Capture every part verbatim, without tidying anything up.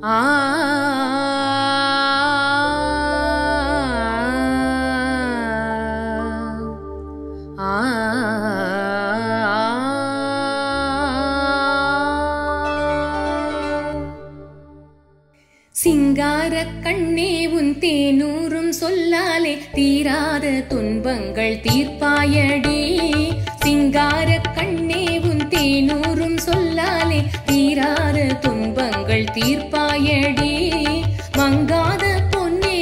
ஆ சிங்கார கண்ணே உன் தேனூரும் சொல்லாலே தீராத துன்பங்கள் தீர்ப்பாயடி. சிங்கார கண்ணே உன் தேனூரும் சொல்லாலே தீராத துன்பங்கள் தீர்ப்பாயடி. மங்காத பொன்னே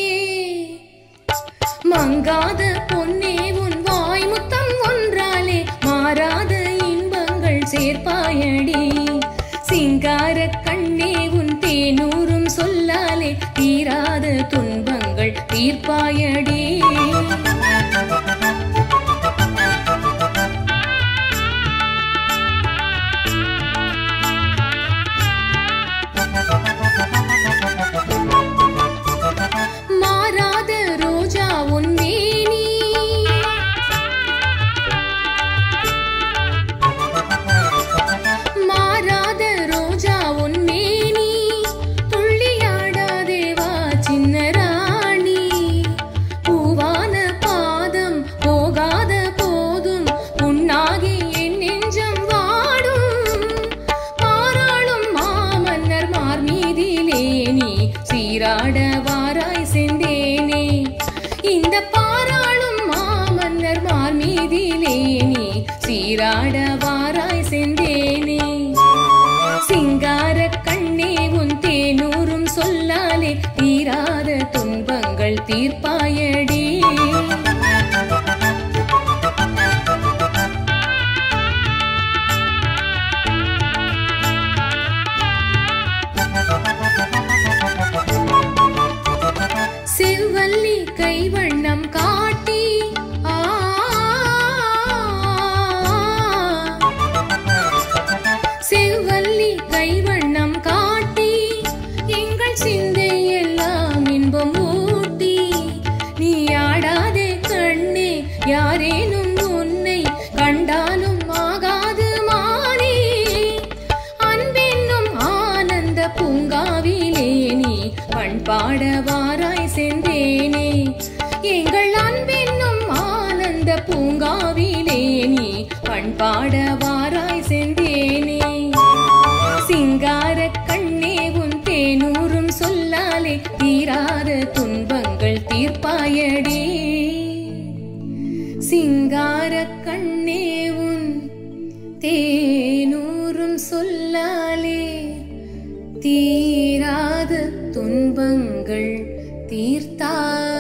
மங்காத பொன்னே உன் வாய் முத்தம் ஒன்றாலே மாறாத இன்பங்கள் சேர்ப்பாயடி. சிங்கார கண்ணே உன் தேனூரும் சொல்லாலே தீராத துன்பங்கள் தீர்ப்பாயடி. மாறாத ரோஜா உன் மேனி மாறாத ரோஜா உன் மேனி துள்ளியாடாதே வா சின்ன ராணி. பூவான பாதம் போகாத போதும் உன்னாகி என் நெஞ்சம் வாடும். பாராளும் மாமன்னர் மார்மீதிலே நீ சீராட வாராய் செந்தேனே. இந்த பாராளும் மாமன்னர் மார்மீதிலே நீ சீராட வாராய் செந்தேனே. சிங்கார கண்ணே உன் தேனூரும் சொல்லாலே தீராத துன்பங்கள் தீர்ப்பாயடி. செவ்வல்லி கைவண்ணம் காட்டி ஆ செவ்வல்லி கைவண்ணம் காட்டி எங்கள் சிந்தை எல்லாம் இன்பம் ஊட்டி. நீ ஆடாதே கண்ணே யாரேனும் உன்னை கண்டாலும் ஆகாது மானே. அன்பென்னும் ஆனந்த பூங்காவிலே நீ பண்பாட வாராய் செந்தேனே. எங்கள் அன்பென்னும் ஆனந்த பூங்காவிலே நீ பண்பாட வாராய் செந்தேனே. சிங்கார கண்ணே உன் தேனூரும் சொல்லாலே தீராத துன்பங்கள் தீர்ப்பாயடி. சிங்கார கண்ணே உன் தேனூரும் சொல்லாலே தீராத துன்பங்கள் தீர்த்தாயடி.